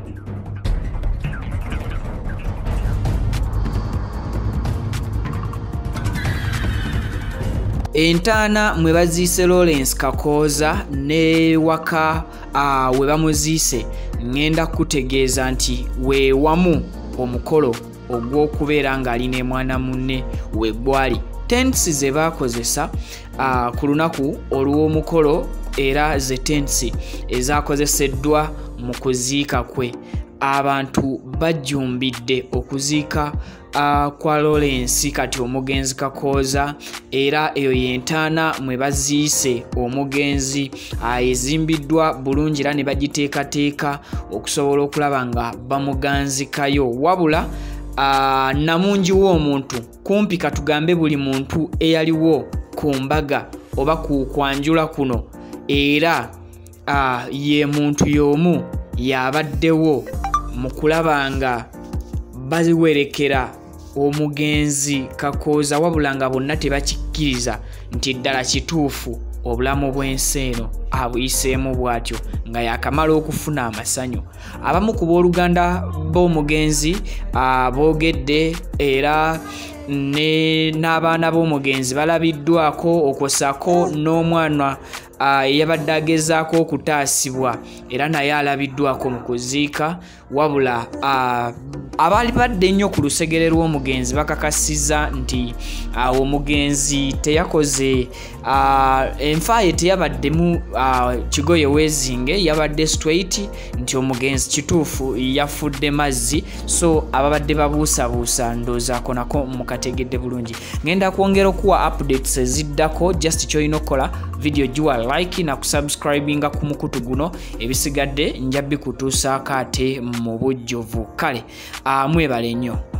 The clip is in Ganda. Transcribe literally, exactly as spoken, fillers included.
Entaana mwe baziise Lawrence Kakooza ne waka uh, we bamuziise ngenda kutegeeza nti we wamu omukolo ogw'okubeera ng'alina mwana munne we gwali. Tents ze baakozesa uh, ku lunaku olw'omukolo era ze tents ezaakozeseddwa mu kuziika kwe. Abantu bajjumbidde okuziika uh, kwa Lawrence kati omugenzi Kakooza era eyo yentaana mwe baziise omugenzi uh, ezimbiddwa bulungi era ne bagiteekateeka okusobola okulaba nga bamuganzikayo. Wabula uh, namungi w'omuntu kumpi katugambe buli muntu eyaliwo ku mbaga oba ku kwanjula kuno era uh, ye muntu y'omu yabaddewo mu kulaba nga baziwerekera omugenzi Kakooza, wabula nga bonna tebakikkiriza nti ddala kituufu obulamu bw'ensi eno abuyiseemu bw'atyo nga yakamala okufuna amasanyu. Abamu ku booluganda b'omugenzi uh, boogedde era ne n'abaana b'omugenzi balabiddwako okosako n'omwana eyabadde uh, agezaako okutaasibwa era naye alabiddwako mu kuziika. Wabula uh, abaali badde ennyo ku lusegere lw'omugenzi bakakasiza nti uh, omugenzi teyakoze uh, enfaaye teyabaddemu uh, kigoye weezinge, yabadde straight nti omugenzi kituufu yafudde mazzi. So ababadde babuusabuusa ndoozaako nako mukategedde bulungi. Ngenda kwongera okuwa updates eziddako. Just kyolina okukola video giwa like na kusubscribinga ku mukutu guno, ebisigadde nja bikutuusaako ate mu bujjuvu. Kale uh, mwebale nnyo.